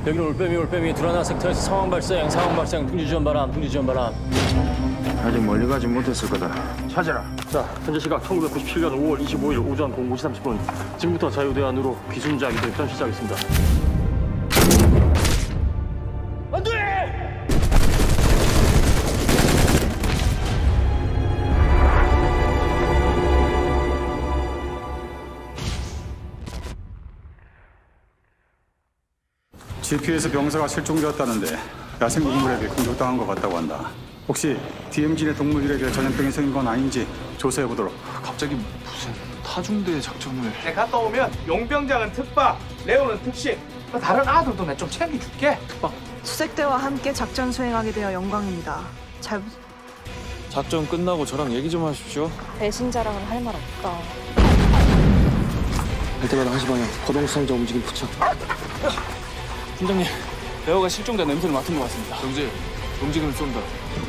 여기는 올빼미 드러나 섹터에서 상황 발생 풍지지원 바람 아직 멀리 가지 못했을 거다. 찾아라. 자, 현재 시각 1997년 5월 25일 오전 05시 30분 지금부터 자유대안으로 귀순자 이동 입단 시작하겠습니다. 안돼! GP에서 병사가 실종되었다는데 야생 동물에게 공격당한 것 같다고 한다. 혹시 DMZ 내 동물들에게 전염병이 생긴 건 아닌지 조사해보도록. 갑자기 무슨 타중대 작전을... 내 갔다 오면 용병장은 특박, 레오는 특식, 다른 아들도 내 좀 챙겨줄게. 특박? 수색대와 함께 작전 수행하게 되어 영광입니다. 작전 끝나고 저랑 얘기 좀 하십시오. 배신 자랑은 할 말 없다. 할 때마다 1시 방향 거동수상자 움직임 포착. 팀장님, 레오가 실종된 냄새를 맡은 것 같습니다. 정지, 움직임을 쏜다.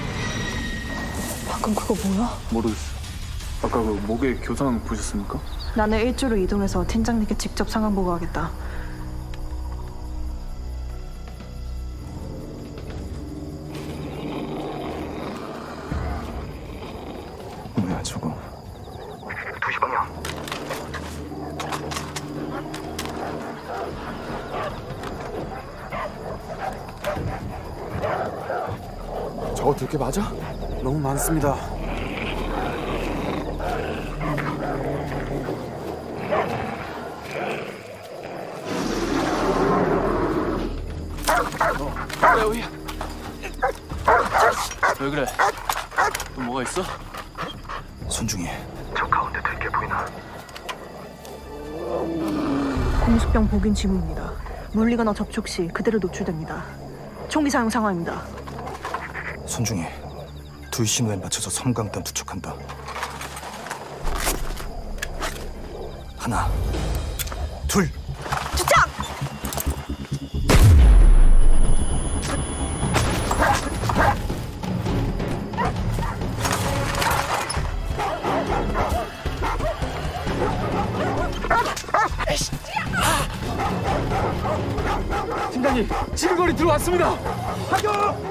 방금 그거 뭐야? 모르겠어. 아까 그 목에 교상 보셨습니까? 나는 일주로 이동해서 팀장님께 직접 상황 보고하겠다. 뭐야 저거? 2시 방향. 저거 들게 맞아? 너무 많습니다. 레오야. 왜 그래? 또 뭐가 있어? 손중이. 저 가운데 들게 보이나? 공수병 복인 징후입니다. 물리거나 접촉 시 그대로 노출됩니다. 총기 사용 상황입니다. 손중이. 2시 신호에 맞춰서 섬광탄 투척한다. 하나, 둘. 투척! 팀장님, 지르거리 들어왔습니다. 하교!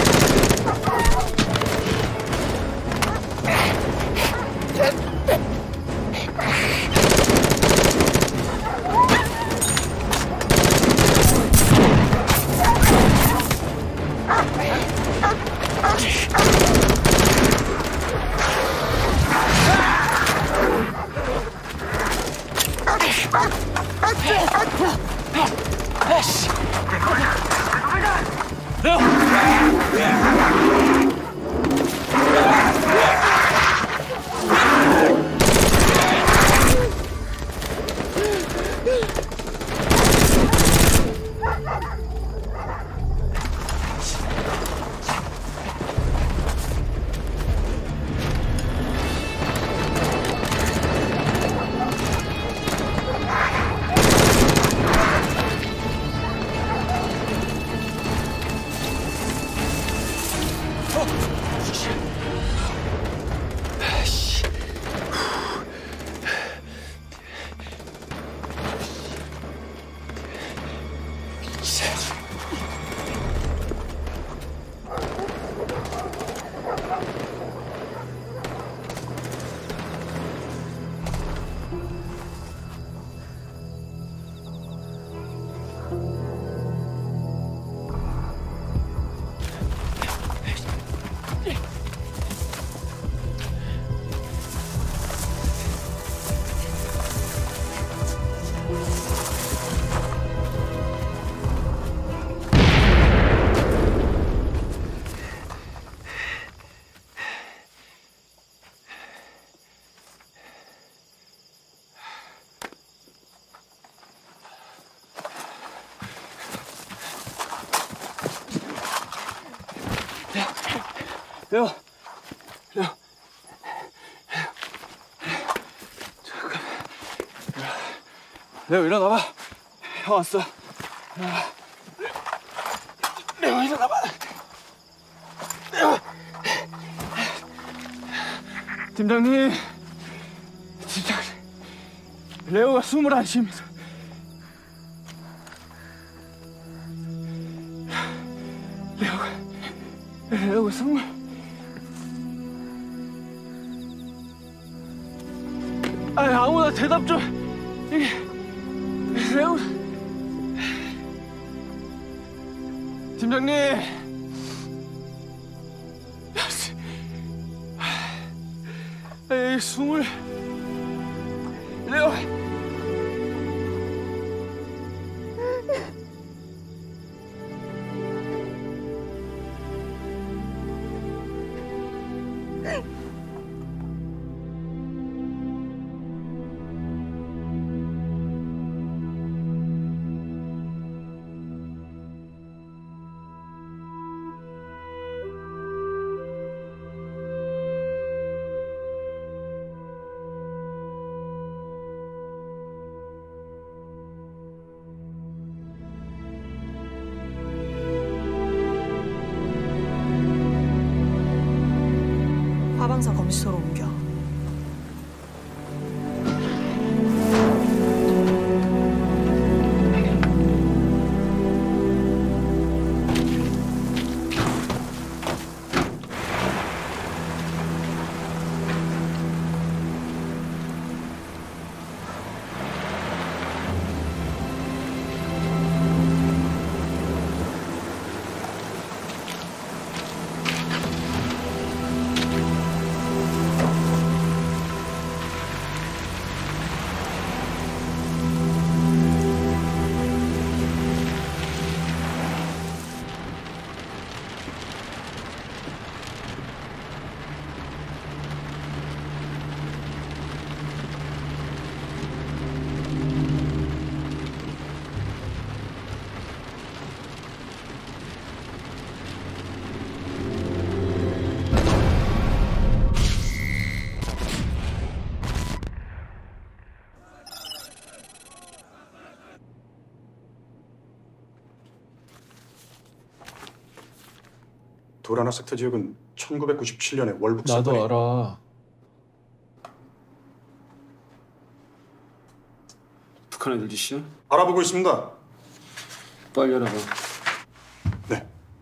레오. 잠깐. 레오 일어나봐. 형 왔어. 레오 일어나봐. 레오. 팀장님. 레오가 숨을 안 쉬면서. 레오가 선물. 아무나 대답 좀. 이게 레오. 팀장님. 에이, 숨을. 레오. 화방사 검시소로 옮겨. 도라나 섹터 지역은 1997년에 월북 나도 사건이 알아. 북한 애들 짓이야? 알아보고 있습니다. 빨리 알아봐. 네.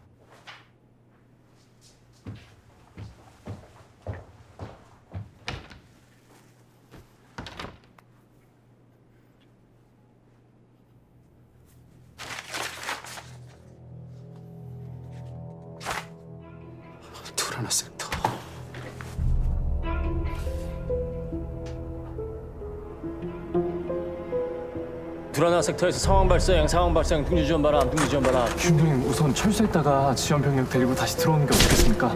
도라나 섹터. 도라나 섹터에서 상황 발생, 둥지 지원 바람, 둥지 지원 바람. 팀장님, 우선 철수했다가 지원 병력 데리고 다시 들어오는 게 어떻겠습니까?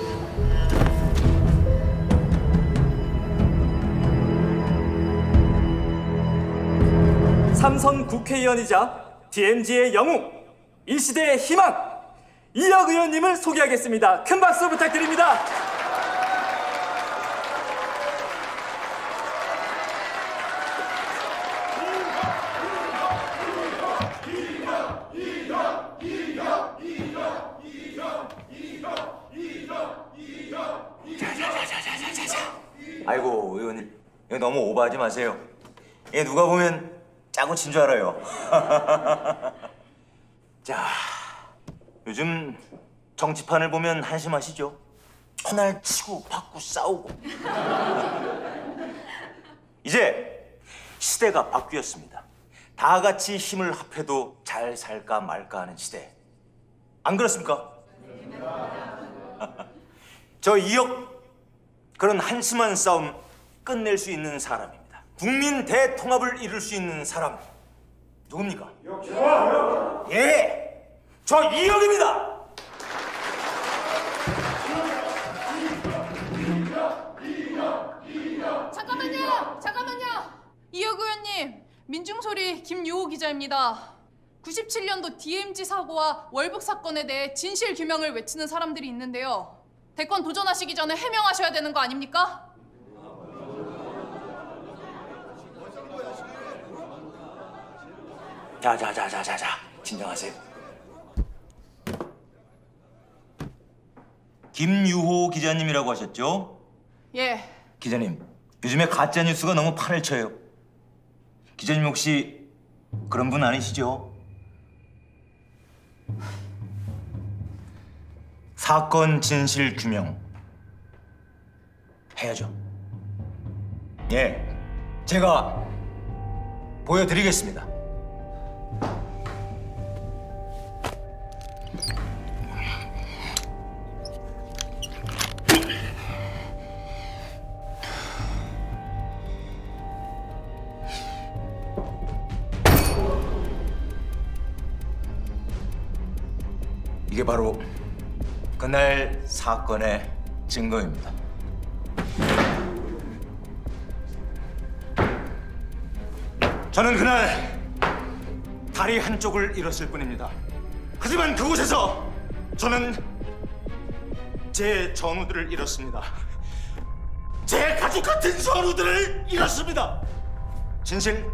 삼선 국회의원이자 DMZ의 영웅, 이 시대의 희망, 이혁 의원님을 소개하겠습니다. 큰 박수 부탁드립니다. 아이고, 의원님, 이거 너무 오버하지 마세요. 이게 누가 보면 짜고 친 줄 알아요. 자, 요즘 정치판을 보면 한심하시죠? 터날 치고 받고 싸우고. 이제 시대가 바뀌었습니다. 다 같이 힘을 합해도 잘 살까 말까 하는 시대. 안 그렇습니까? 저 이혁, 그런 한심한 싸움 끝낼 수 있는 사람입니다. 국민 대통합을 이룰 수 있는 사람 누굽니까? 예, 저 이혁입니다. 잠깐만요. 이혁 의원님, 민중소리 김유호 기자입니다. 97년도 DMZ 사고와 월북 사건에 대해 진실 규명을 외치는 사람들이 있는데요. 대권 도전하시기 전에 해명하셔야 되는 거 아닙니까? 자, 진정하세요. 김유호 기자님이라고 하셨죠? 예. 기자님, 요즘에 가짜 뉴스가 너무 판을 쳐요. 기자님 혹시 그런 분 아니시죠? 사건 진실 규명 해야죠. 예, 제가 보여드리겠습니다. 이게 바로 그날 사건의 증거입니다. 저는 그날 다리 한쪽을 잃었을 뿐입니다. 하지만 그곳에서 저는 제 전우들을 잃었습니다. 제 가족 같은 전우들을 잃었습니다. 진실,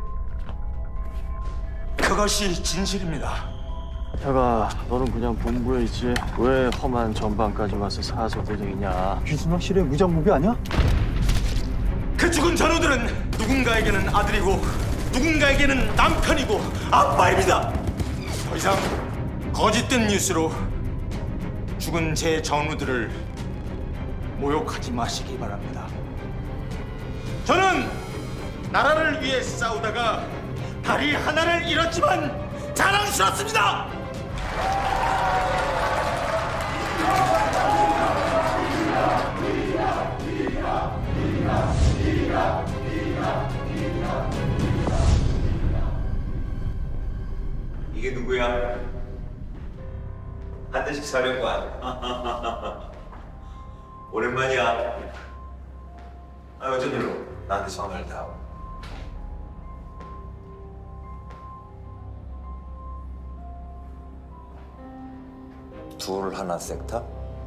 그것이 진실입니다. 혜가, 너는 그냥 본부에 있지 왜 험한 전방까지 와서 사서대적이냐? 귀순 확실히 무장무비 아니야? 그 죽은 전우들은 누군가에게는 아들이고 누군가에게는 남편이고 아빠입니다. 더 이상 거짓된 뉴스로 죽은 제 전우들을 모욕하지 마시기 바랍니다. 저는 나라를 위해 싸우다가 다리 하나를 잃었지만 자랑스럽습니다. 이게 누구야? 한대식 사령관. 오랜만이야. 어쩐 일로 나한테 전화를 다 하고. 둘 하나 섹터?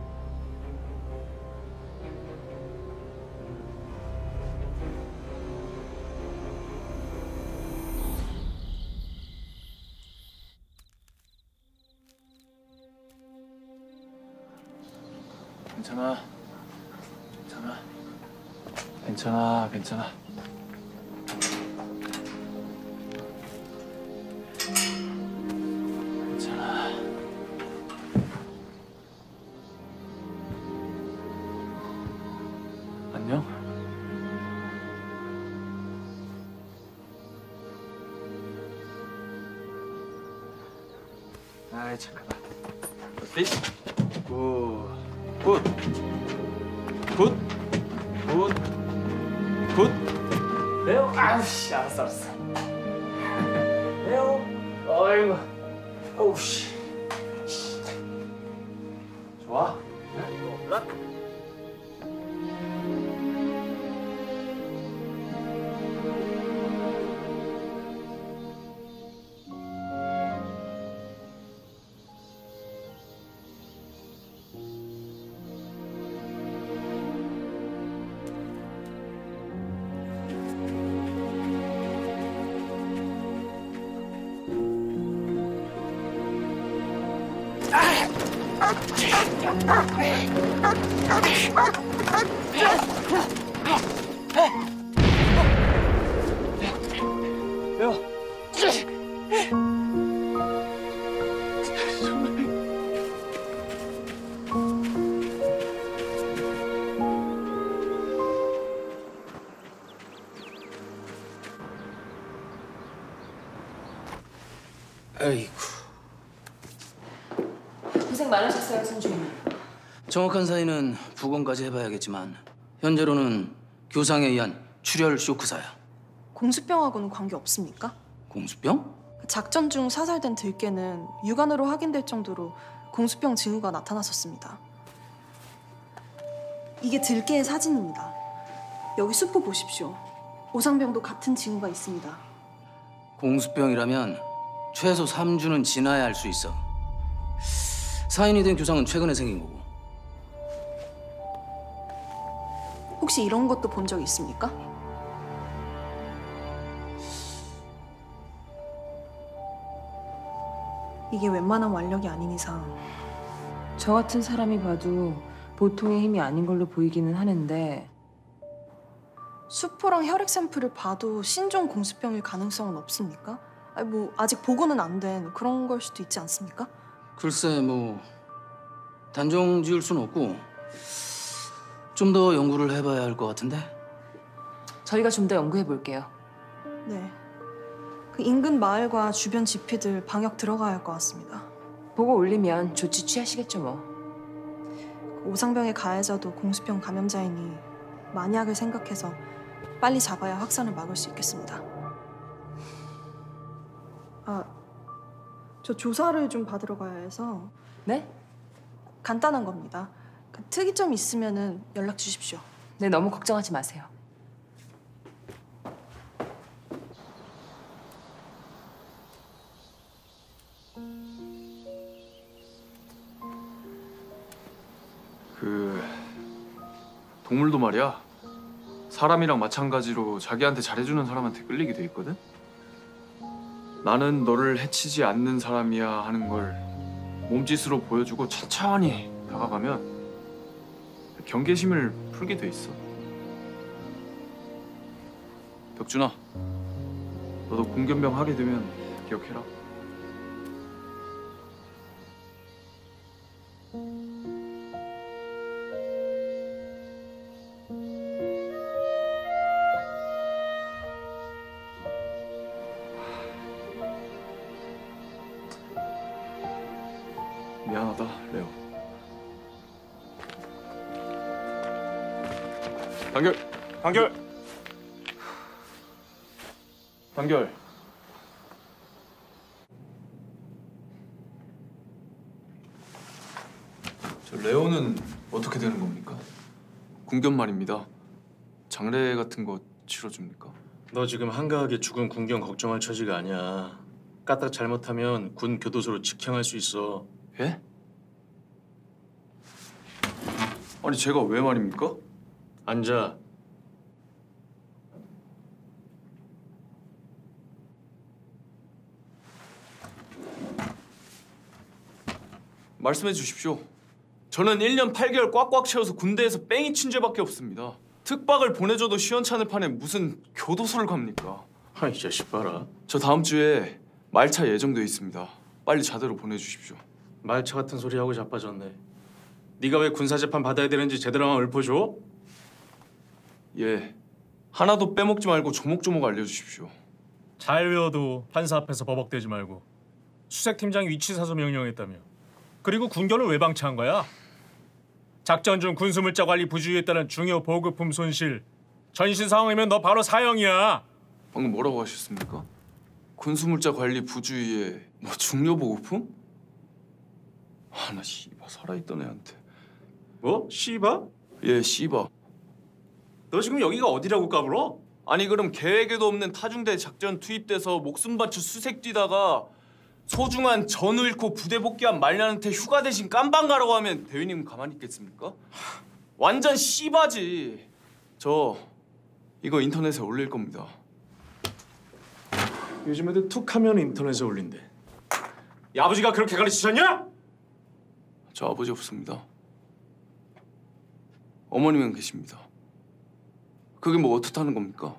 괜찮아. 괜찮아. 괜찮아. 괜찮아. 괜찮아. 안녕? 아이 착하다. 어때? 굿. 굿. 굿. 굿. 굿. 레오. 아우씨, 알았어. 레오. 어이구. 어우씨. 좋아? 몰라? 아이고. 고생 많으셨어요, 성주임. 정확한 사인은 부검까지 해봐야겠지만 현재로는 교상에 의한 출혈 쇼크사야. 공수병하고는 관계 없습니까? 공수병? 작전 중 사살된 들개는 육안으로 확인될 정도로 공수병 징후가 나타났었습니다. 이게 들개의 사진입니다. 여기 수포 보십시오. 오상병도 같은 징후가 있습니다. 공수병이라면 최소 3주는 지나야 할 수 있어. 사인이 된 교상은 최근에 생긴 거고. 혹시 이런 것도 본 적 있습니까? 이게 웬만한 완력이 아닌 이상 저 같은 사람이 봐도 보통의 힘이 아닌 걸로 보이기는 하는데 수포랑 혈액 샘플을 봐도 신종 공수병일 가능성은 없습니까? 아니, 뭐 아직 보고는 안 된 그런 걸 수도 있지 않습니까? 글쎄 뭐 단정 지을 순 없고 좀 더 연구를 해봐야 할 것 같은데? 저희가 좀 더 연구해 볼게요. 네. 그 인근 마을과 주변 지피들 방역 들어가야 할 것 같습니다. 보고 올리면 조치 취하시겠죠 뭐. 그 오상병의 가해자도 공수병 감염자이니 만약을 생각해서 빨리 잡아야 확산을 막을 수 있겠습니다. 아, 저 조사를 좀 받으러 가야 해서. 네? 간단한 겁니다. 그 특이점 있으면은 연락 주십시오. 네, 너무 걱정하지 마세요. 동물도 말이야. 사람이랑 마찬가지로 자기한테 잘해주는 사람한테 끌리게 돼 있거든? 나는 너를 해치지 않는 사람이야 하는 걸 몸짓으로 보여주고 천천히 다가가면 경계심을 풀게 돼 있어. 덕준아, 너도 공견병 하게 되면 기억해라. 미안하다, 레오. 단결. 저 레오는 어떻게 되는 겁니까? 군견 말입니다. 장례 같은 거 치러줍니까? 너 지금 한가하게 죽은 군경 걱정할 처지가 아니야. 까딱 잘못하면 군 교도소로 직행할 수 있어. 예? 아니 제가 왜 말입니까? 앉아. 말씀해 주십시오. 저는 1년 8개월 꽉꽉 채워서 군대에서 뺑이 친 죄밖에 없습니다. 특박을 보내줘도 시원찮을 판에 무슨 교도소를 갑니까? 이 자식 봐라. 저 다음 주에 말차 예정돼 있습니다. 빨리 자대로 보내주십시오. 말차 같은 소리 하고 자빠졌네. 네가 왜 군사재판 받아야 되는지 제대로 한번 읊어줘? 예, 하나도 빼먹지 말고 조목조목 알려주십시오. 잘 외워도 판사 앞에서 버벅대지 말고. 수색팀장 위치 사서 명령했다며. 그리고 군견을 왜 방치한 거야? 작전 중 군수물자 관리 부주의에 따른 중요 보급품 손실. 전신 상황이면 너 바로 사형이야. 방금 뭐라고 하셨습니까? 군수물자 관리 부주의에 뭐 중요 보급품? 나 씨바 살아있던 애한테. 뭐? 씨바? 예, 씨바. 너 지금 여기가 어디라고 까불어? 아니 그럼 계획에도 없는 타중대 작전 투입돼서 목숨 바쳐 수색 뛰다가 소중한 전우 잃고 부대 복귀한 말년한테 휴가 대신 깜방 가라고 하면 대위님 가만히 있겠습니까? 완전 씨바지. 저 이거 인터넷에 올릴 겁니다. 요즘 애들 툭하면 인터넷에 올린대. 이 아버지가 그렇게 가르치셨냐? 저 아버지 없습니다. 어머님은 계십니다. 그게 뭐 어떻다는 겁니까?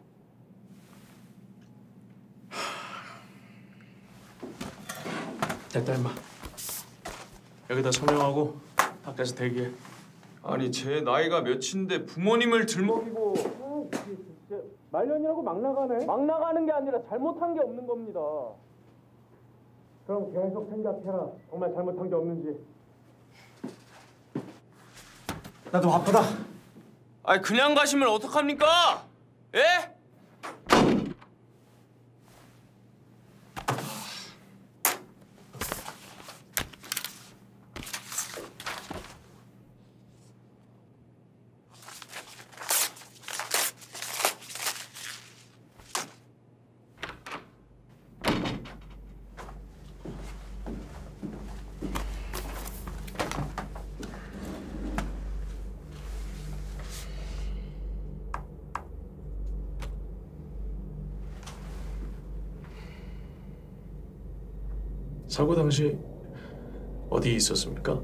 됐다 임마. 여기다 서명하고 밖에서 대기해. 아니 제 나이가 몇인데 부모님을 들먹이고. 말년이라고 막 나가네. 막 나가는 게 아니라 잘못한 게 없는 겁니다. 그럼 계속 생각해라. 정말 잘못한 게 없는지. 나도 바쁘다. 아니 그냥 가시면 어떡합니까? 예? 사고 당시 어디 있었습니까?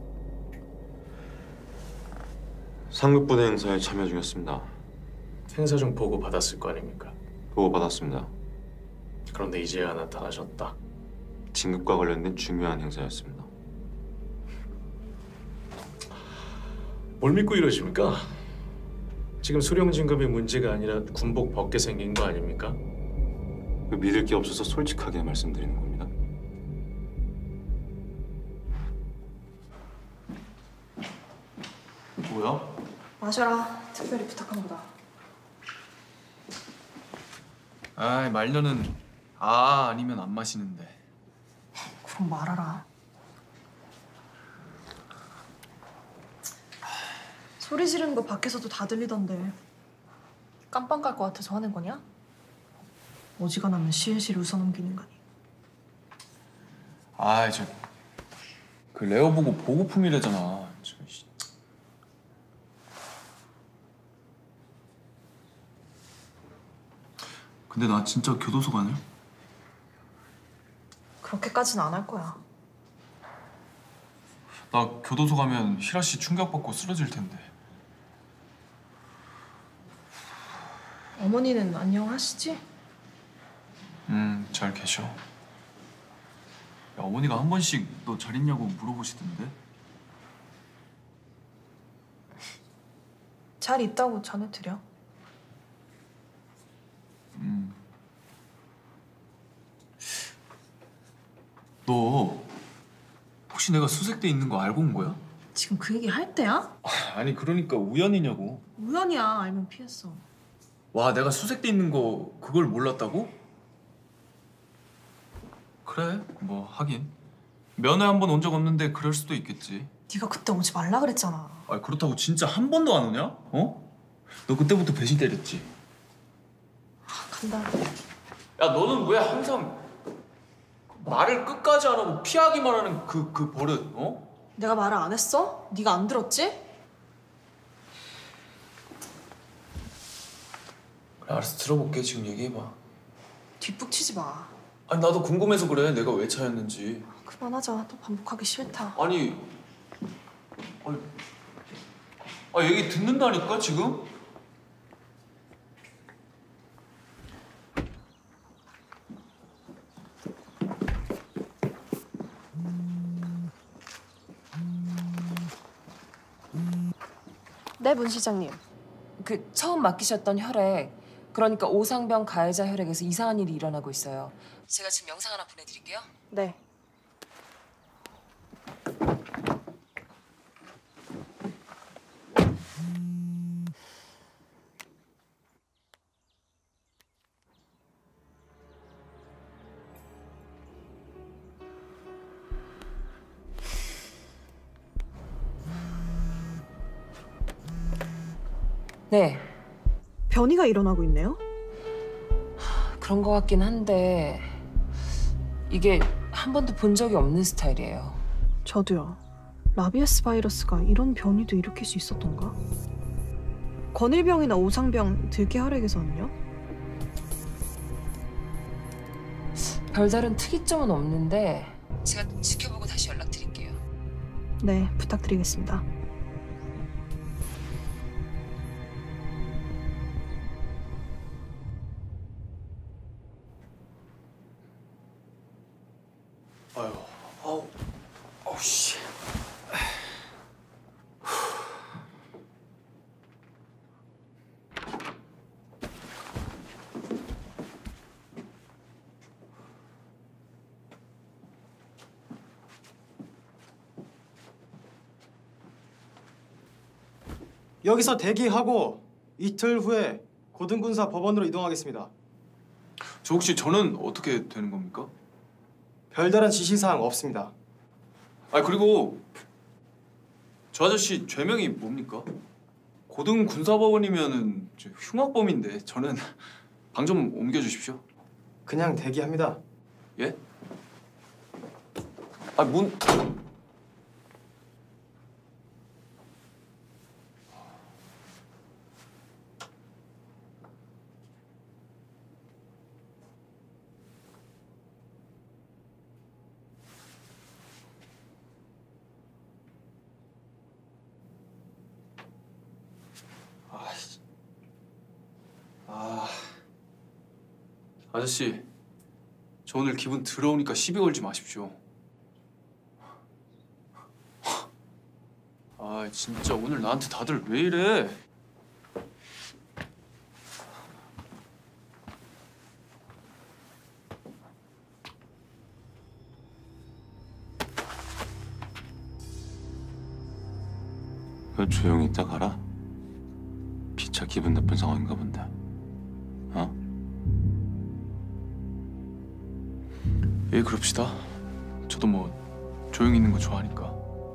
상급부대 행사에 참여 중이었습니다. 행사 중 보고 받았을 거 아닙니까? 보고 받았습니다. 그런데 이제야 나타나셨다. 진급과 관련된 중요한 행사였습니다. 뭘 믿고 이러십니까? 지금 수령진급이 문제가 아니라 군복 벗게 생긴 거 아닙니까? 믿을 게 없어서 솔직하게 말씀드리는 겁니다. 뭐야? 마셔라. 특별히 부탁한 거다. 아이 말년은 아니면 안 마시는데. 그럼 말하라. 소리 지르는 거 밖에서도 다 들리던데. 깜빵 갈 것 같아서 화낸 거냐? 어지간하면 실실 웃어넘기는 거니. 아이 그 레오 보고 보고품이래잖아. 근데 나 진짜 교도소 가네? 그렇게까지는 안 할 거야. 나 교도소 가면 희라 씨 충격받고 쓰러질 텐데. 어머니는 안녕하시지? 잘 계셔. 야, 어머니가 한 번씩 너 잘 있냐고 물어보시던데? 잘 있다고 전해드려. 너 혹시 내가 수색돼 있는 거 알고 온 거야? 지금 그 얘기 할 때야? 아니 그러니까 우연이냐고. 우연이야. 알면 피했어. 와 내가 수색돼 있는 거 그걸 몰랐다고? 그래 뭐 하긴 면회 한 번 온 적 없는데 그럴 수도 있겠지. 네가 그때 오지 말라 그랬잖아. 아 그렇다고 진짜 한 번도 안 오냐? 어? 너 그때부터 배신 때렸지? 간다. 야 너는 왜 항상 말을 끝까지 안 하고 피하기만 하는 그 버릇 어? 내가 말을 안 했어? 네가 안 들었지? 그래 알았어 들어볼게. 지금 얘기해봐. 뒷북치지 마. 아니 나도 궁금해서 그래. 내가 왜 차였는지. 그만하자. 또 반복하기 싫다. 아니 얘기 듣는다니까 지금? 네, 문 시장님. 그 처음 맡기셨던 혈액, 그러니까 오상병 가해자 혈액에서 이상한 일이 일어나고 있어요. 제가 지금 영상 하나 보내드릴게요. 네. 네. 변이가 일어나고 있네요? 그런 것 같긴 한데 이게 한 번도 본 적이 없는 스타일이에요. 저도요. 라비에스 바이러스가 이런 변이도 일으킬 수 있었던가? 권일병이나 오상병 들개 혈액에서는요? 별다른 특이점은 없는데 제가 지켜보고 다시 연락드릴게요. 네, 부탁드리겠습니다. 아우 씨. 여기서 대기하고 이틀 후에 고등군사 법원으로 이동하겠습니다. 저 혹시 저는 어떻게 되는 겁니까? 별다른 지시사항 없습니다. 아 그리고 저 아저씨 죄명이 뭡니까? 고등 군사법원이면은 흉악범인데 저는 방 좀 옮겨주십시오. 그냥 대기합니다. 예? 아 문... 아저씨, 저 오늘 기분 더러우니까 시비 걸지 마십시오. 아 진짜 오늘 나한테 다들 왜 이래? 왜 조용히 있다 가라? 피차 기분 나쁜 상황인가 본데. 어? 예 그럽시다. 저도 뭐 조용히 있는 거 좋아하니까.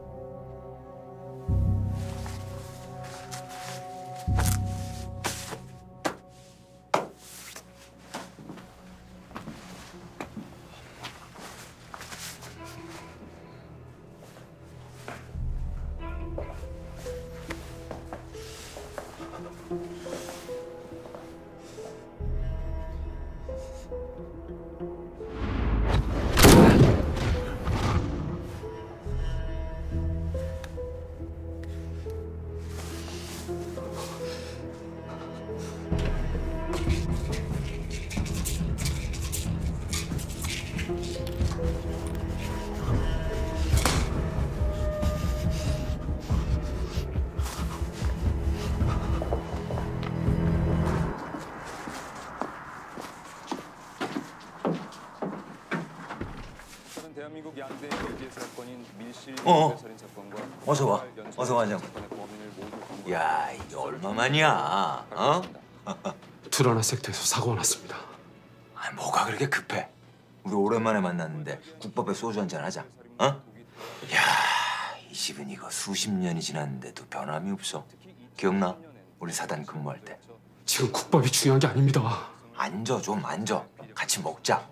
어서 와. 어서 와, 장. 야, 이게 얼마만이야? 어? 투라나 섹터에서 사고가 났습니다. 아, 뭐가 그렇게 급해? 우리 오랜만에 만났는데 국밥에 소주 한잔 하자. 어? 야, 이 집은 이거 수십 년이 지났는데도 변함이 없어. 기억나? 우리 사단 근무할 때. 지금 국밥이 중요한 게 아닙니다. 앉아, 좀 앉아. 같이 먹자.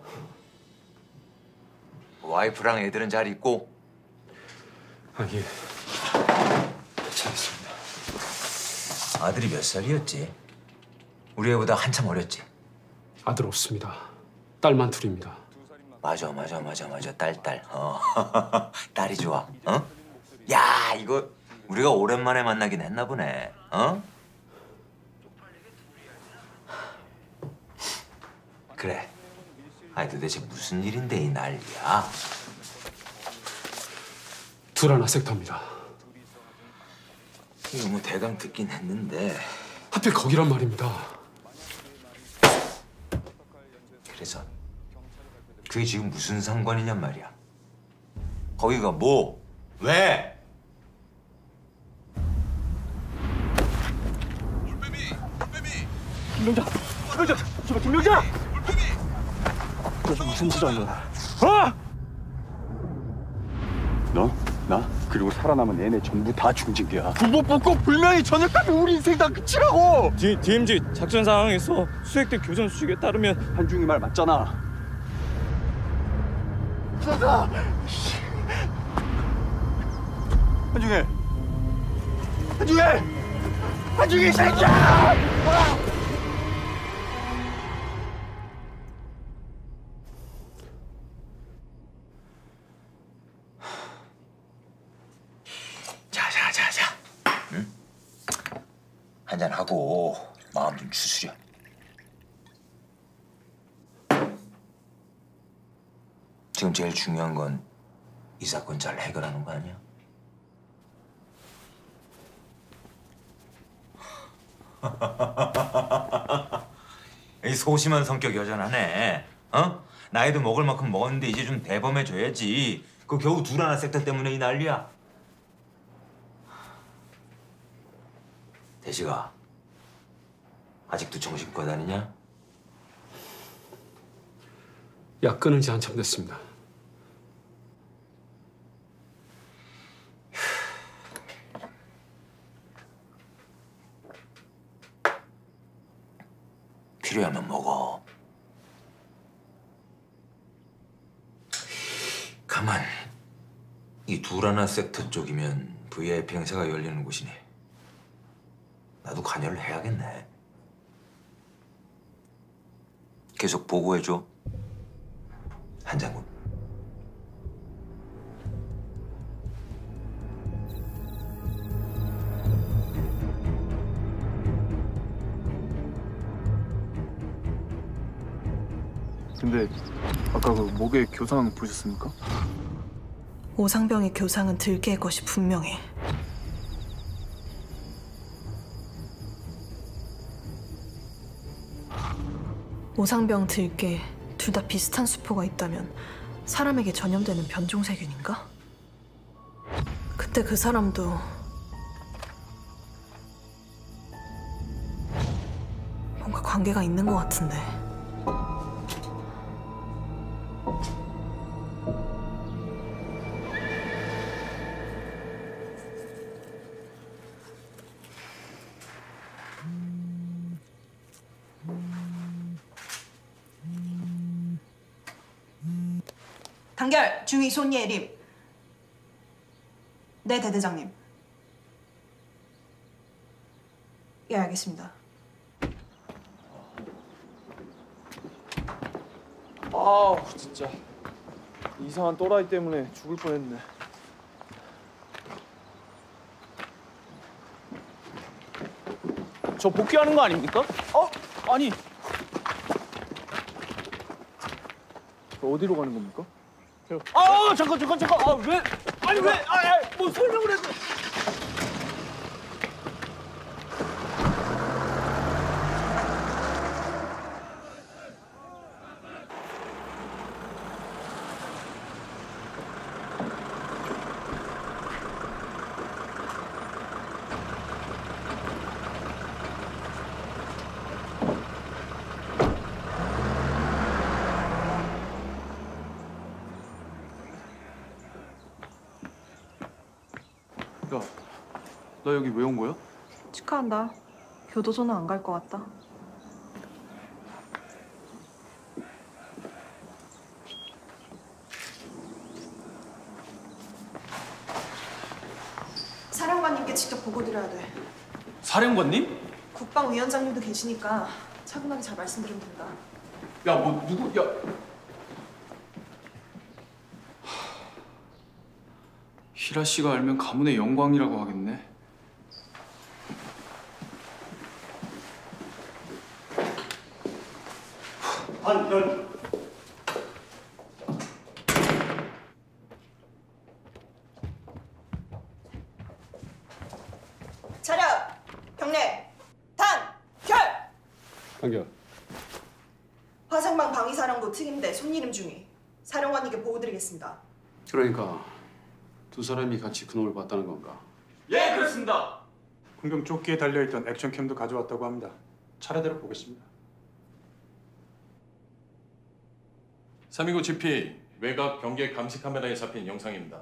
와이프랑 애들은 잘 있고? 아니, 괜찮습니다. 아들이 몇 살이었지? 우리 애보다 한참 어렸지? 아들 없습니다. 딸만 둘입니다. 맞아. 딸. 딸이 좋아. 어? 야, 이거 우리가 오랜만에 만나긴 했나 보네. 어? 그래. 아니 도대체 무슨 일인데 이 난리야? 투라나 섹터입니다. 이거 뭐 대강 듣긴 했는데 하필 거기란 말입니다. 그래서 그게 지금 무슨 상관이냔 말이야. 거기가 뭐? 왜? 김병장! 김병장! 너 무슨 짓을 한 거야? 어? 너, 나, 그리고 살아남은 얘네 전부 다 중징계야. 부모 뽑고 불명예 전역하면 우리 인생 다 끝이라고! DMZ 작전 상황에서 수색대 교전 수식에 따르면 한중이 말 맞잖아. 수사! 한중이 이 새끼야! 자. 응? 한잔하고 마음 좀 추스려. 지금 제일 중요한 건 이 사건 잘 해결하는 거 아니야? 이 소심한 성격 여전하네. 어? 나이도 먹을 만큼 먹었는데 이제 좀 대범해져야지. 그 겨우 투라나 섹터 때문에 이 난리야. 대식아, 아직도 정신과 다니냐? 약 끊은 지 한참 됐습니다. 필요하면 먹어. 가만, 이 투라나 섹터 쪽이면 VIP 행사가 열리는 곳이니 나도 관여를 해야겠네. 계속 보고해줘, 한 장군. 근데 아까 그 목에 교상 보셨습니까? 오상병의 교상은 들개의 것이 분명해. 오상병, 들깨 둘 다 비슷한 수포가 있다면 사람에게 전염되는 변종세균인가? 그때 그 사람도 뭔가 관계가 있는 것 같은데. 단결 중위 손예림. 네, 대대장님. 예, 알겠습니다. 아우 진짜 이상한 또라이 때문에 죽을 뻔했네. 저 복귀하는 거 아닙니까? 아니 어디로 가는 겁니까? 잠깐 왜? 아니 왜? 뭐 설명을 해서. 야, 나 여기 왜 온 거야? 축하한다. 교도소는 안 갈 것 같다. 사령관님께 직접 보고 드려야 돼. 사령관님? 국방위원장님도 계시니까 차분하게 잘 말씀드리면 된다. 야, 뭐 누구? 야. 희라 씨가 알면 가문의 영광이라고 하겠네. 한결. 차렷! 경례! 단결! 단결. 화상방 방위사령부 특임대 손예림 중위. 사령관님께 보고드리겠습니다. 그러니까 두 사람이 같이 그놈을 봤다는 건가? 예, 그렇습니다. 군경 조끼에 달려있던 액션캠도 가져왔다고 합니다. 차례대로 보겠습니다. 329 GP 외곽 경계 감시 카메라에 잡힌 영상입니다.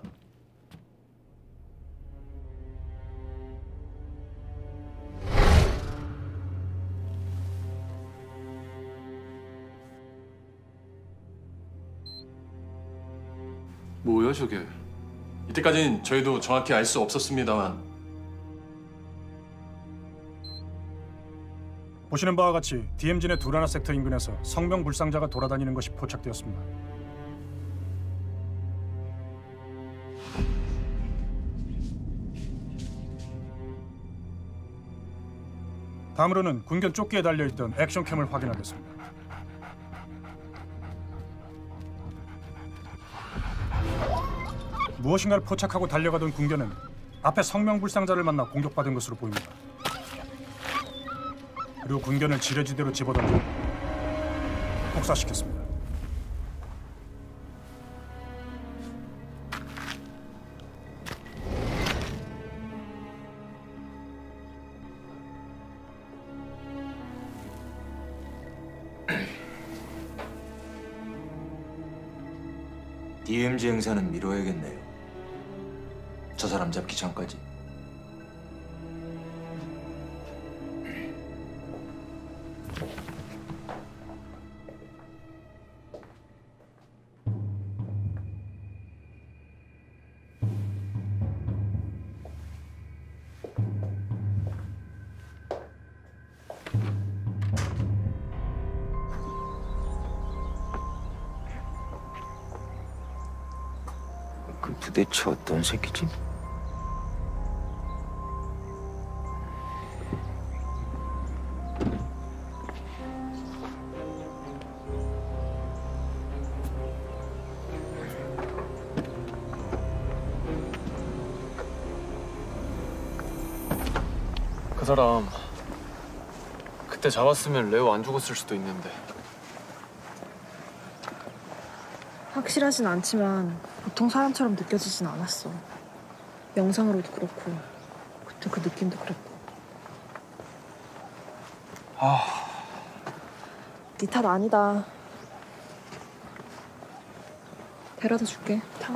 뭐야 저게? 이때까지는 저희도 정확히 알 수 없었습니다만 보시는 바와 같이 DMZ 내 두라나 섹터 인근에서 성명 불상자가 돌아다니는 것이 포착되었습니다. 다음으로는 군견 조끼에 달려있던 액션캠을 확인하겠습니다. 무엇인가를 포착하고 달려가던 군견은 앞에 성명불상자를 만나 공격받은 것으로 보입니다. 그리고 군견을 지뢰지대로 집어던져 폭사시켰습니다. DMZ 행사는 미뤄야겠네요. 저 사람 잡기 전까지. 그 도대체 어떤 새끼지? 그 사람 그때 잡았으면 레오 안 죽었을 수도 있는데. 확실하진 않지만 보통 사람처럼 느껴지진 않았어. 영상으로도 그렇고 그때 그 느낌도 그랬고. 네 탓 아니다. 데려다 줄게. 타.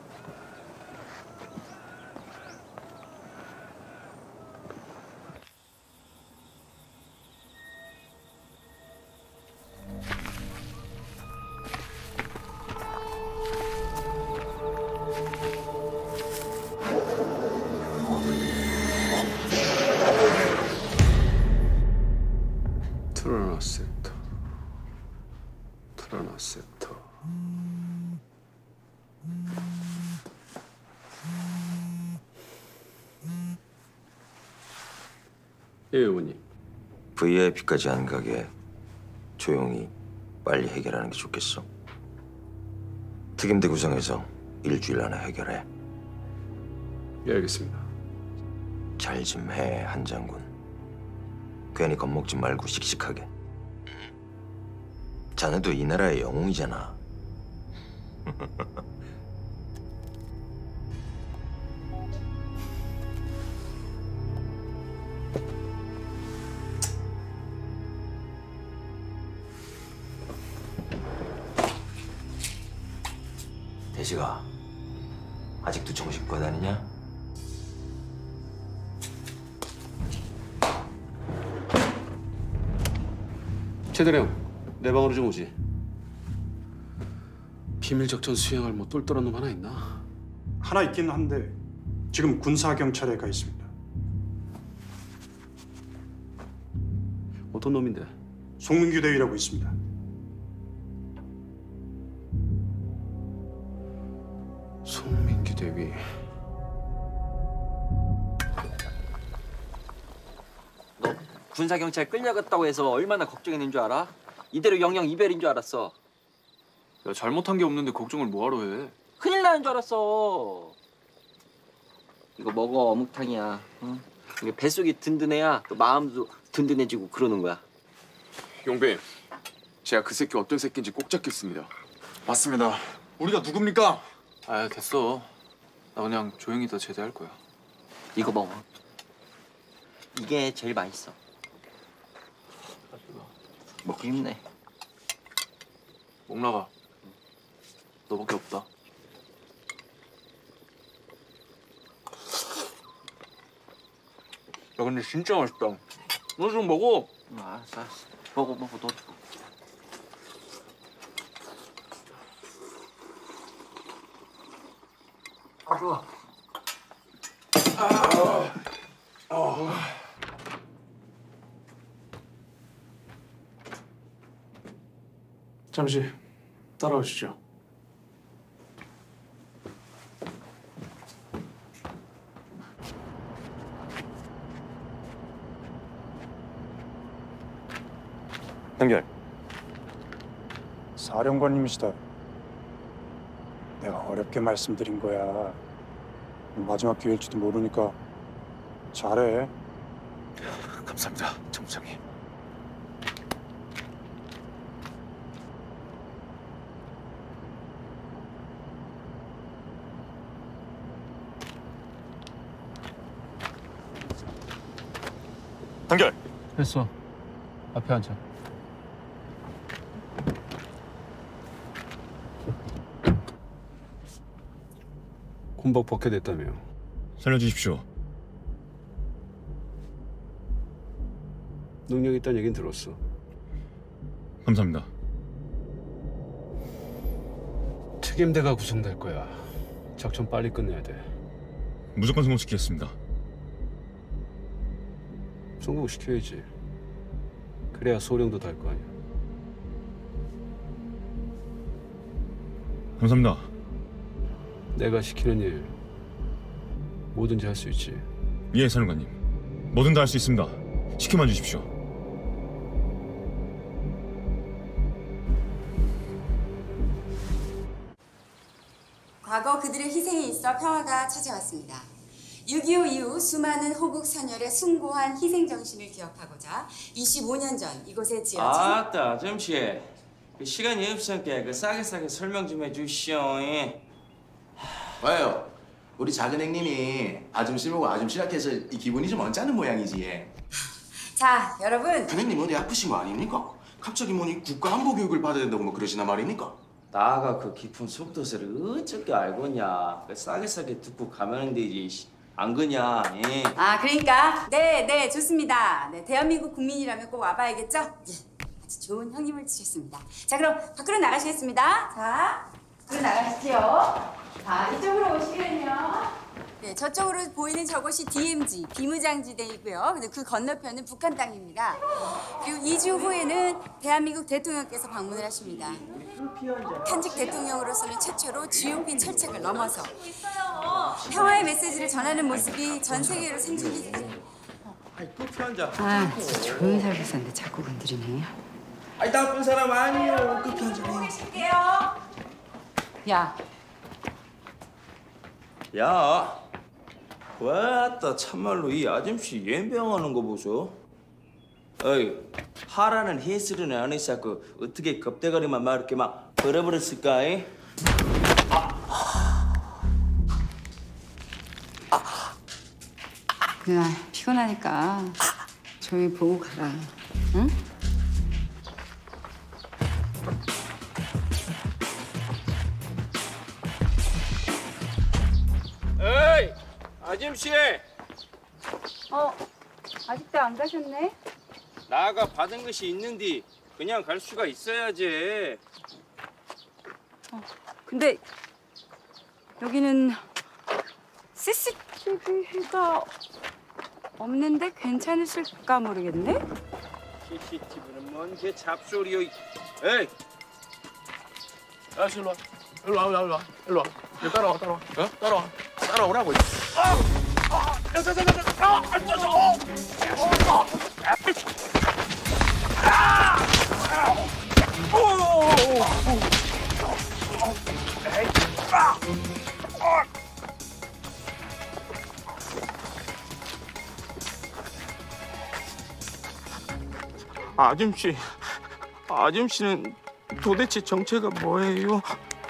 트라나세터. 예, 의원님. VIP까지 안 가게 조용히 빨리 해결하는 게 좋겠어. 특임대 구성해서 일주일 안에 해결해. 예, 알겠습니다. 잘 좀 해, 한 장군. 괜히 겁먹지 말고 씩씩하게. 자네도 이 나라의 영웅이잖아. 대식아, 아직도 정신과 다니냐? 최대령, 내 방으로 좀 오지. 비밀 작전 수행할 뭐 똘똘한 놈 하나 있나? 하나 있긴 한데 지금 군사경찰에 가 있습니다. 어떤 놈인데? 송민규 대위라고 있습니다. 송민규 대위. 너 군사경찰 끌려갔다고 해서 얼마나 걱정했는 줄 알아? 이대로 영영 이별인 줄 알았어. 야, 잘못한 게 없는데 걱정을 뭐하러 해? 큰일 나는 줄 알았어. 이거 먹어, 어묵탕이야. 응? 이게 뱃속이 든든해야 또 마음도 든든해지고 그러는 거야. 용배, 제가 그 새끼 어떤 새끼인지 꼭 잡겠습니다. 맞습니다. 우리가 누굽니까? 아, 됐어. 나 그냥 조용히 더 제대할 거야. 이거 먹어. 이게 제일 맛있어. 먹기 힘내. 목 나가. 너밖에 없다. 야, 근데 진짜 맛있다. 너 좀 먹어. 알았어. 먹어, 너도. 좋아. 잠시 따라오시죠. 단결. 사령관님이시다. 내가 어렵게 말씀드린 거야. 마지막 기회일지도 모르니까 잘해. 감사합니다, 정부장님. 단결. 됐어. 앞에 앉아. 군복 벗게 됐다며. 살려주십시오. 능력 있다는 얘긴 들었어. 감사합니다. 특임대가 구성될 거야. 작전 빨리 끝내야 돼. 무조건 성공시키겠습니다. 성공시켜야지. 그래야 소령도 달 거 아니야. 감사합니다. 내가 시키는 일 뭐든지 할 수 있지. 예, 사령관님. 뭐든 다 할 수 있습니다. 시켜만 주십시오. 과거 그들의 희생이 있어 평화가 찾아왔습니다. 6.25 이후 수많은 호국 선열의 숭고한 희생 정신을 기억하고자 25년 전 이곳에 지어진 아따, 점씨. 시간이 없으니까 그 싸게 설명 좀 해주시오. 봐요. 우리 작은 형님이 아줌씨 보고 아줌씨한테서 이 기분이 좀 언짢은 모양이지. 자, 여러분. 부모님 어디 아프신 거 아닙니까? 갑자기 뭐니 국가 안보 교육을 받아야 된다고 뭐 그러시나 말입니까? 나가 그 깊은 속도세를 어떻게 알고냐? 그 싸게 듣고 가면 되지. 안 그냐? 예. 아, 그러니까 네, 좋습니다. 네, 대한민국 국민이라면 꼭 와봐야겠죠? 예, 아주 좋은 형님을 주셨습니다. 자, 그럼 밖으로 나가시겠습니다. 자, 밖으로 나가시죠. 자, 이쪽으로 오시면요. 네, 저쪽으로 보이는 저곳이 DMZ, 비무장지대이고요. 근데 그 건너편은 북한 땅입니다. 그리고 2주 후에는 대한민국 대통령께서 방문을 하십니다. 현직 대통령으로서는 최초로 GOP 철책을 넘어서 평화의 메시지를 전하는 모습이 전 세계로 생중계되죠. 아, 진짜 조용히 살고 있었는데 자꾸 건드리네. 아니 나쁜 사람 아니에요. 커피 한 잔 계실게요. 야. 야, 왜또 참말로 이 아줌씨 연병하는 거 보소? 어이, 하라는 헬스는 안 했어. 그 어떻게 겁대가리만 막 이렇게 막 버려버렸을까? 누나 피곤하니까 조용히 보고 가라. 응? 에이, 아줌씨! 아직도 안 가셨네? 나가 받은 것이 있는데 그냥 갈 수가 있어야지. 근데 여기는 CCTV가 없는데 괜찮으실까 모르겠네? CCTV는 뭔 개 잡소리여. 에이! 야, 일로 와. 일로 와. 이거 따라와. 따라오라고. 아줌씨는 도대체 정체가 뭐예요?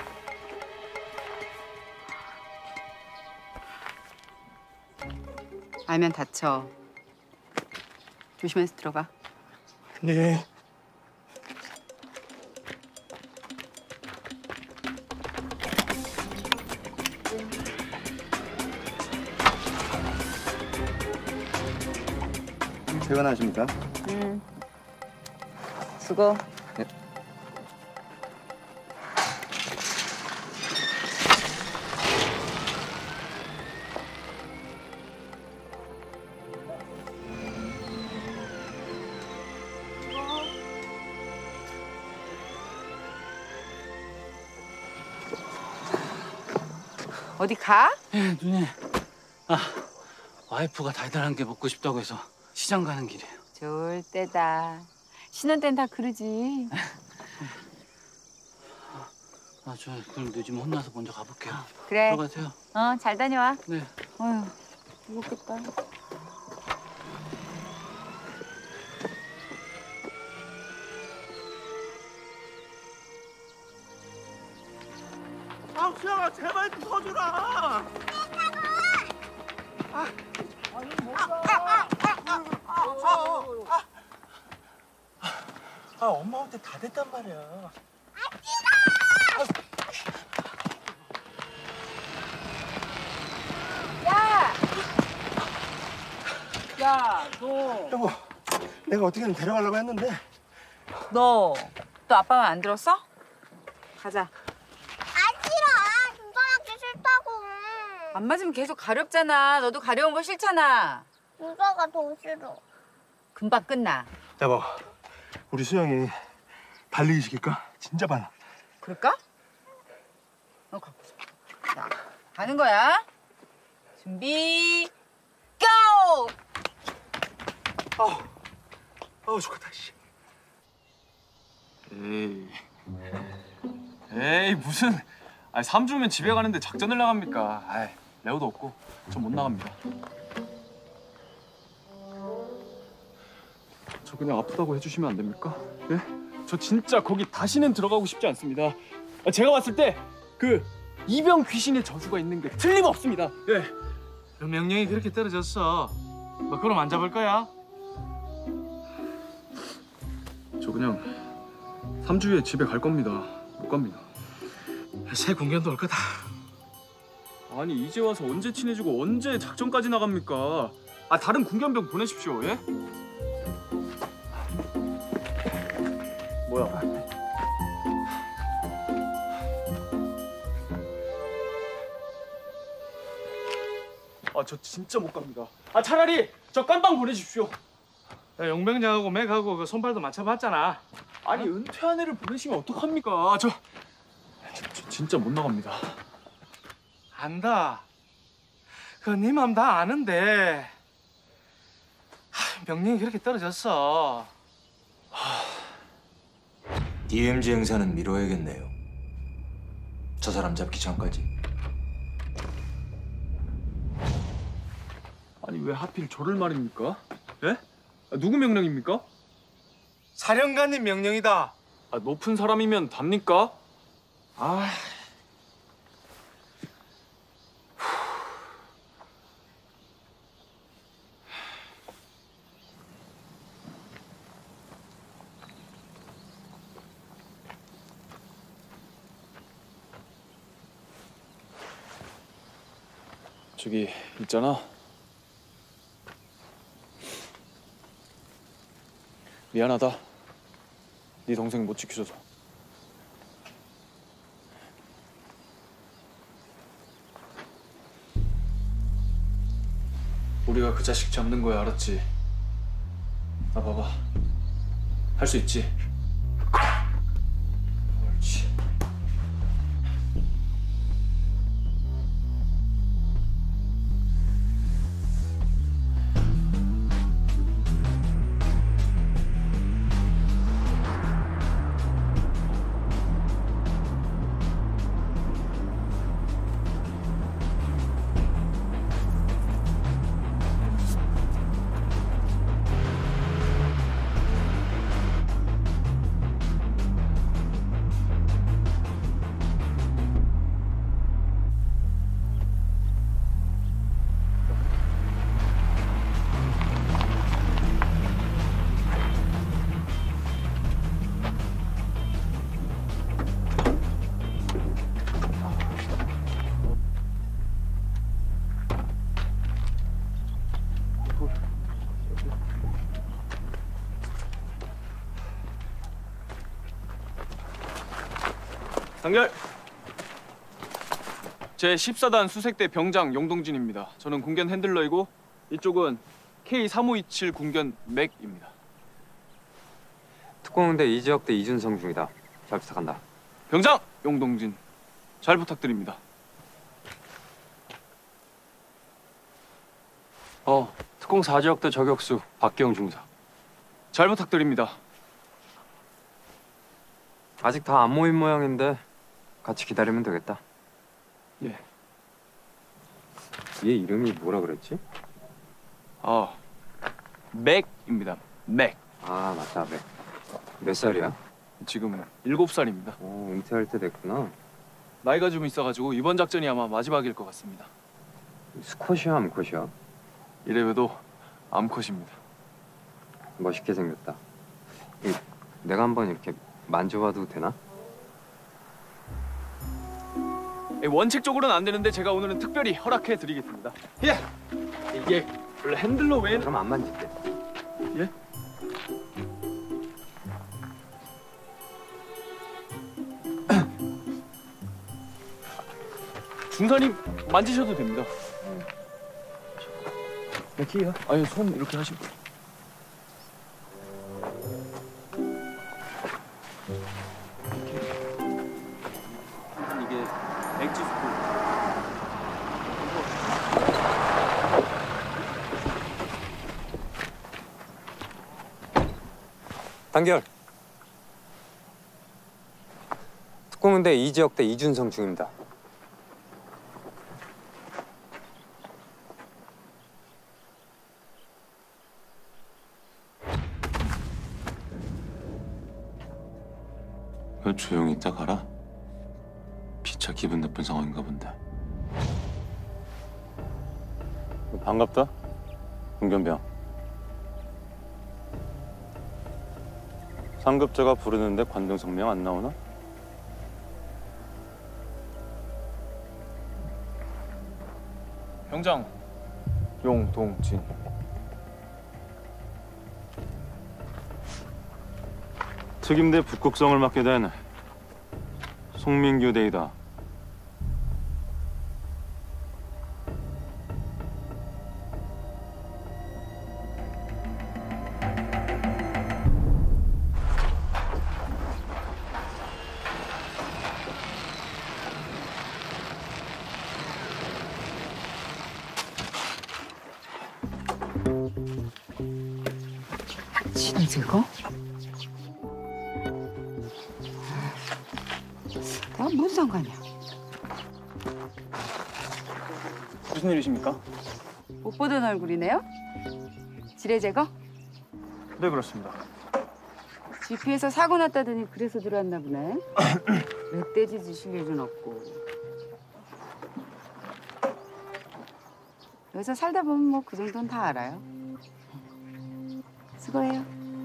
알면 다쳐. 조심해서 들어가. 네. 퇴근하십니까? 수고. 네. 어디 가? 예, 누님. 와이프가 달달한 게 먹고 싶다고 해서 시장 가는 길이에요. 좋을 때다. 신혼 땐 다 그러지. 저 그럼 늦으면 혼나서 먼저 가볼게요. 그래. 들어가세요. 잘 다녀와. 네. 어휴, 무겁겠다. 수영아, 제발 좀 서주라. 엄마한테 다 됐단 말이야. 야, 너. 여보, 내가 어떻게든 데려가려고 했는데. 너 또 아빠 말 안 들었어? 가자. 싫어. 김서방씨 싫다고. 안 맞으면 계속 가렵잖아. 너도 가려운 거 싫잖아. 김서가 더 싫어. 금방 끝나. 여보, 우리 수영이 달리기 시킬까? 진짜 빨라. 그럴까? 갖고 있어. 자, 가는 거야. 준비, 고! 좋겠다, 씨. 에이 무슨 3주면 집에 가는데 작전을 나갑니까? 레오도 없고 전 못 나갑니다. 저 그냥 아프다고 해주시면 안 됩니까? 예? 저 진짜 거기 다시는 들어가고 싶지 않습니다. 제가 봤을 때 그 이병 귀신의 저주가 있는 게 틀림없습니다. 예. 그 명령이 그렇게 떨어졌어. 뭐 그럼 안 잡을 거야? 저 그냥 3주 후에 집에 갈 겁니다. 못 갑니다. 새 군견도 올 거다. 아니 이제 와서 언제 친해지고 언제 작전까지 나갑니까? 다른 군견병 보내십시오. 예? 뭐야? 저 진짜 못 갑니다. 차라리 저 깜빵 보내십시오. 용병장하고 맥하고 그 손발도 맞춰봤잖아. 아니 은퇴한 애를 보내시면 어떡합니까? 저 진짜 못 나갑니다. 안다. 그 네 맘 다 아는데 명령이 그렇게 떨어졌어. DMZ 행사는 미뤄야겠네요. 저 사람 잡기 전까지. 아니 왜 하필 저를 말입니까? 예? 누구 명령입니까? 사령관님 명령이다. 높은 사람이면 답니까? 저기 있잖아. 미안하다. 네 동생 못 지켜줘서. 우리가 그 자식 잡는 거야, 알았지? 나 봐봐. 할 수 있지? 옳지. 단결! 제 14단 수색대 병장 용동진입니다. 저는 군견 핸들러이고 이쪽은 K3527 군견 맥입니다. 특공대 이지역대 이준성 중이다. 잘 부탁한다. 병장 용동진, 잘 부탁드립니다. 특공 4지역대 저격수 박기영 중사. 잘 부탁드립니다. 아직 다 안 모인 모양인데 같이 기다리면 되겠다. 예. 얘 이름이 뭐라 그랬지? 맥입니다. 맥. 맞다, 맥. 몇 살이야? 지금 7살입니다. 은퇴할 때 됐구나. 나이가 좀 있어가지고 이번 작전이 아마 마지막일 것 같습니다. 수컷이야, 암컷이야? 이래봬도 암컷입니다. 멋있게 생겼다. 내가 한번 이렇게 만져봐도 되나? 원칙적으로는 안 되는데 제가 오늘은 특별히 허락해 드리겠습니다. 예. 이게 원래 핸들러 외에는 그럼 안 만질게. 예? 중사님 만지셔도 됩니다. 네, 키야? 아니 손 이렇게 하시고. 이게 엑지 스쿨. 단결. 특공대 이지역대 이준성 중입니다. 너 조용히 있다 가라. 피차 기분 나쁜 상황인가 본데. 반갑다, 문경병. 상급자가 부르는데 관등성명 안 나오나? 병장 용동진. 특임대 북극성을 맡게 된 송민규 대위다. 친해지고? 내가 뭔 상관이야? 무슨 일이십니까? 못 보던 얼굴이네요? 지뢰 제거? 네, 그렇습니다. GP에서 사고 났다더니 그래서 들어왔나 보네. 멧돼지 드실 일은 없고. 여기서 살다 보면 뭐 그 정도는 다 알아요. 수고해요.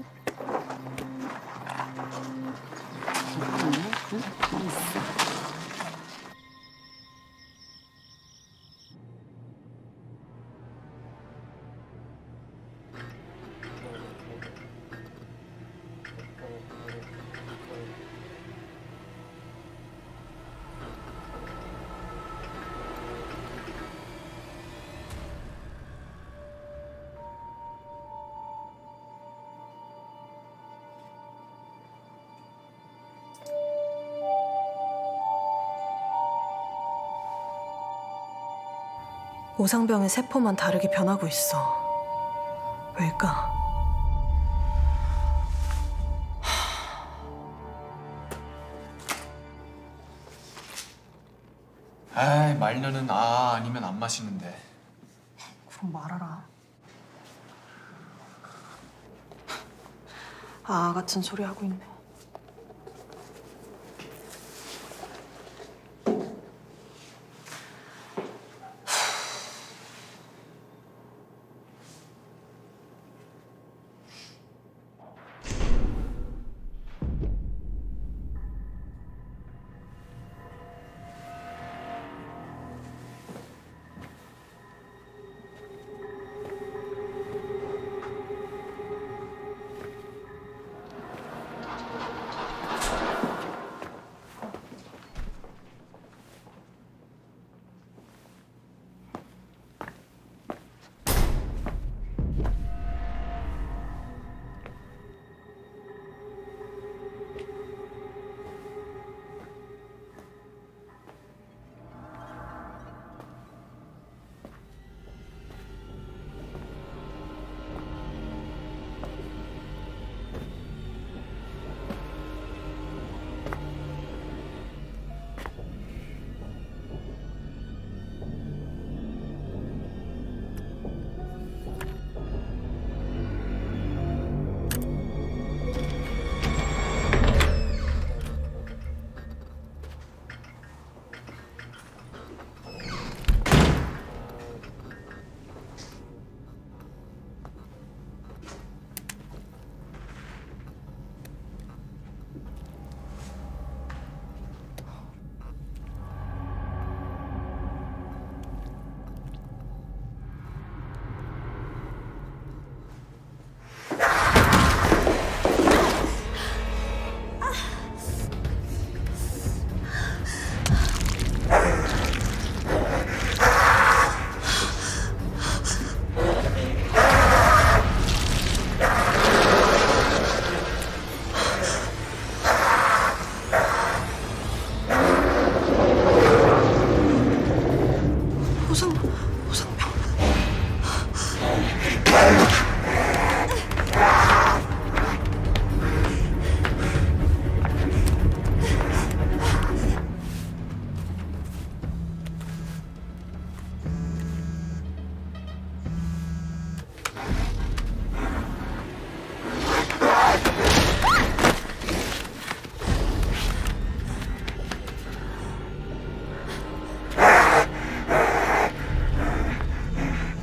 오상병의 세포만 다르게 변하고 있어. 왜일까? 아이, 말년은 아니면 안 마시는데. 그럼 말하라. 같은 소리 하고 있네.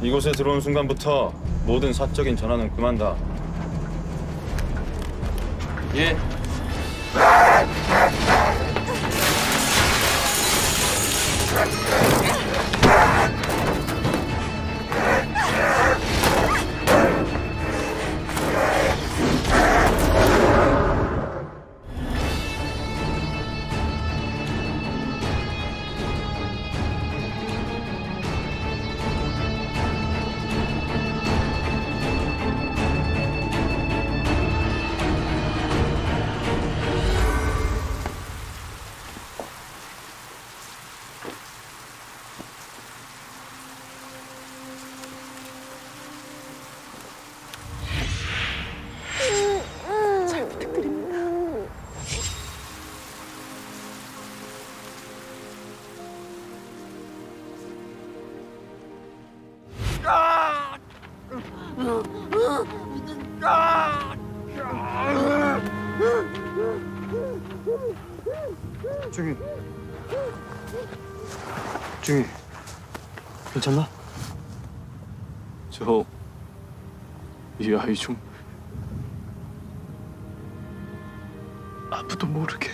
이곳에 들어온 순간부터 모든 사적인 전화는 그만다. 예. 잘 부탁드립니다. 중이 괜찮나? 이 아이 좀 아무도 모르게.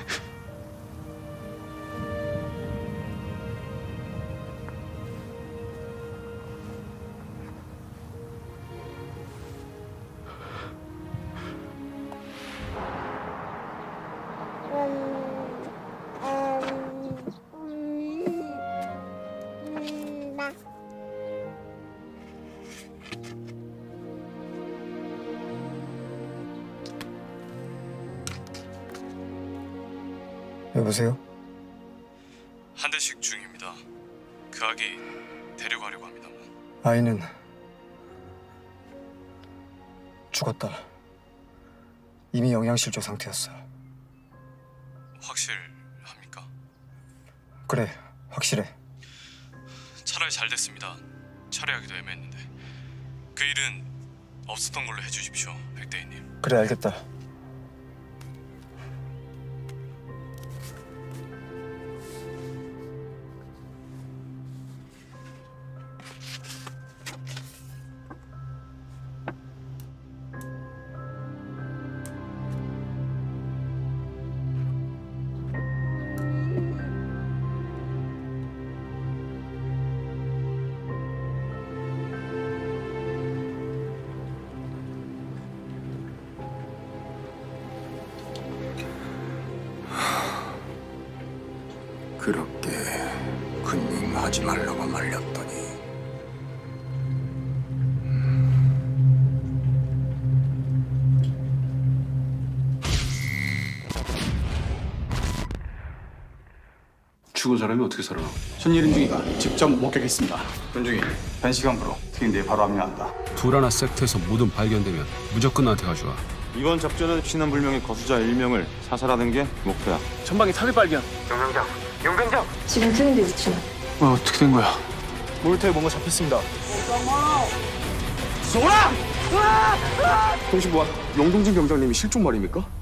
여보세요? 한대식 중입니다. 그 아기 데려가려고 합니다만. 아이는 죽었다. 이미 영양실조 상태였어. 확실합니까? 그래, 확실해. 차라리 잘 됐습니다. 처리하기도 애매했는데. 그 일은 없었던 걸로 해주십시오, 백대인님. 그래, 알겠다. 그렇게 군림하지 말라고 말렸더니 죽은 사람이 어떻게 살아나? 손예림중이가 직접 목격했습니다. 손중이, 벤시간부로 특임대에 바로 합류한다. 두라나 섹터에서 모든 발견되면 무조건 나한테 가져와. 이번 작전은 신원불명의 거수자 1명을 사살하는 게 목표야. 전방에 차를 발견. 용병장. 지금 트윈드 위치는? 어떻게 된 거야? 모니터에 뭔가 잡혔습니다. 동시보안, 영동진 병장님이 실종 말입니까?